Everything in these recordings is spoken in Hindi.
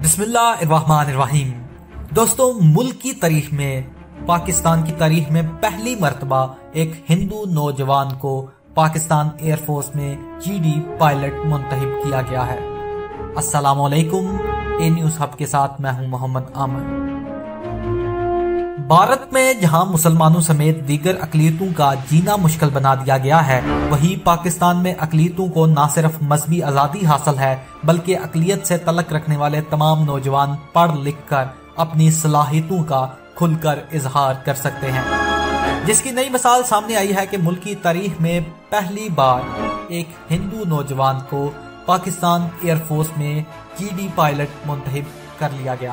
बिस्मिल्लाहिर्रहमानिर्रहीम। दोस्तों, मुल्क की तारीख में, पाकिस्तान की तारीख में पहली मर्तबा एक हिंदू नौजवान को पाकिस्तान एयरफोर्स में जीडी पायलट मुंतखब किया गया है। अस्सलाम वालेकुम, ए न्यूज हब के साथ मैं हूं मोहम्मद आमर। भारत में जहां मुसलमानों समेत दीगर अकलियतों का जीना मुश्किल बना दिया गया है, वहीं पाकिस्तान में अकलियतों को न सिर्फ मजहबी आज़ादी हासिल है, बल्कि अकलियत से तल्लुक़ रखने वाले तमाम नौजवान पढ़ लिख कर अपनी सलाहियतों का खुलकर इजहार कर सकते हैं, जिसकी नई मिसाल सामने आई है कि मुल्क की तारीख में पहली बार एक हिंदू नौजवान को पाकिस्तान एयरफोर्स में जीडी पायलट मुंतखब कर लिया गया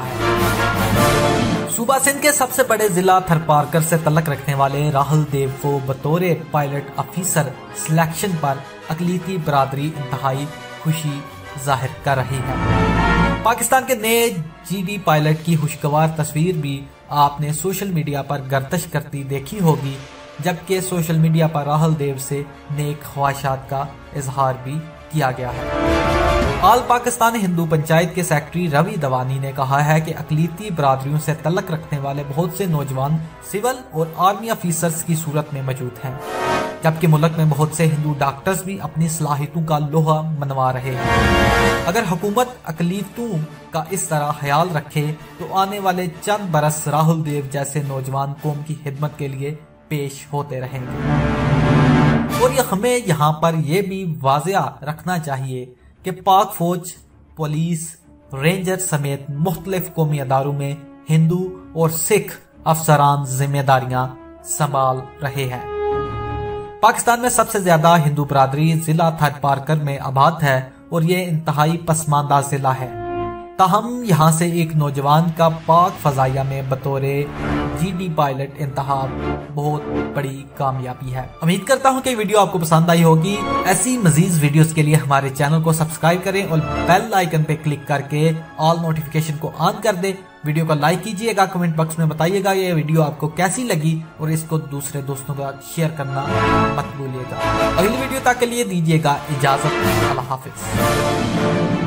है। सूबा सिंध के सबसे बड़े जिला थरपारकर से तल्लुक़ रखने वाले राहुल देव को बतौर पायलट ऑफिसर सिलेक्शन पर अकलियती बरादरी इंतहाई खुशी जाहिर कर रही है। पाकिस्तान के नए जीडी पायलट की खुशगवार तस्वीर भी आपने सोशल मीडिया पर गर्दिश करती देखी होगी, जबकि सोशल मीडिया पर राहुल देव से नेक ख्वाहिशात का इजहार भी किया गया है। आल पाकिस्तान हिंदू पंचायत के सेक्रेटरी रवि दवानी ने कहा है कि अकलियती बरादरियों से तल्लुक़ रखने वाले बहुत से नौजवान सिविल और आर्मी ऑफिसर्स की सूरत में मौजूद हैं, जबकि मुल्क में बहुत से हिंदू डॉक्टर्स भी अपनी सलाहियतों का लोहा मनवा रहे हैं। अगर हुकूमत अकलियतों का इस तरह ख्याल रखे तो आने वाले चंद बरस राहुल देव जैसे नौजवान कौम की खिदमत के लिए पेश होते रहेंगे। और ये हमें यहाँ पर यह भी वाज़ेह रखना चाहिए कि पाक फौज, पुलिस, रेंजर समेत मुख्तलिफ कौमी अदारों में हिंदू और सिख अफसरान जिम्मेदारियां संभाल रहे हैं। पाकिस्तान में सबसे ज्यादा हिंदू बरादरी जिला थरपारकर में आबाद है और ये इंतहाई पसमानदा जिला है। ताहम यहाँ से एक नौजवान का पाक फजाइया में बतौर जीडी पायलट इंतखाब बहुत बड़ी कामयाबी है। उम्मीद करता हूँ कि वीडियो आपको पसंद आई होगी। ऐसी मजीद वीडियोस के लिए हमारे चैनल को सब्सक्राइब करें और बेल आइकन पे क्लिक करके ऑल नोटिफिकेशन को ऑन कर दे। वीडियो को लाइक कीजिएगा, कमेंट बॉक्स में बताइएगा ये वीडियो आपको कैसी लगी और इसको दूसरे दोस्तों का शेयर करना मत भूलिएगा। अगली वीडियो तक के लिए दीजिएगा इजाजत। अल्लाह हाफिज।